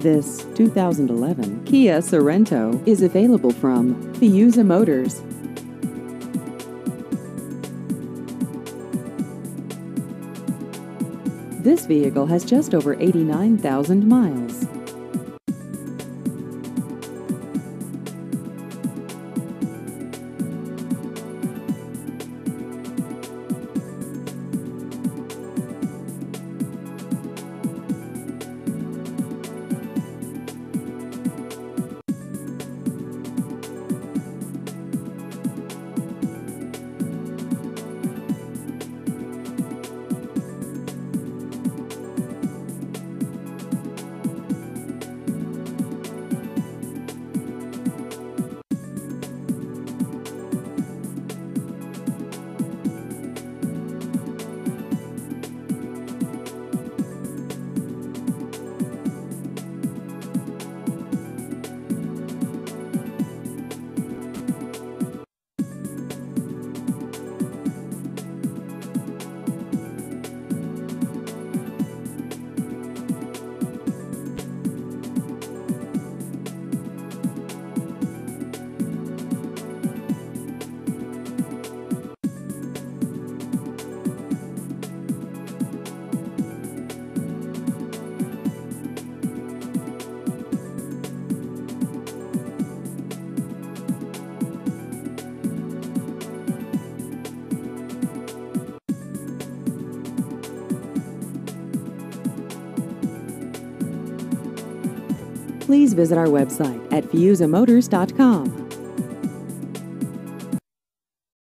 This 2011 Kia Sorento is available from Fiuza Motors. This vehicle has just over 89,000 miles. Please visit our website at fiuzamotors.com.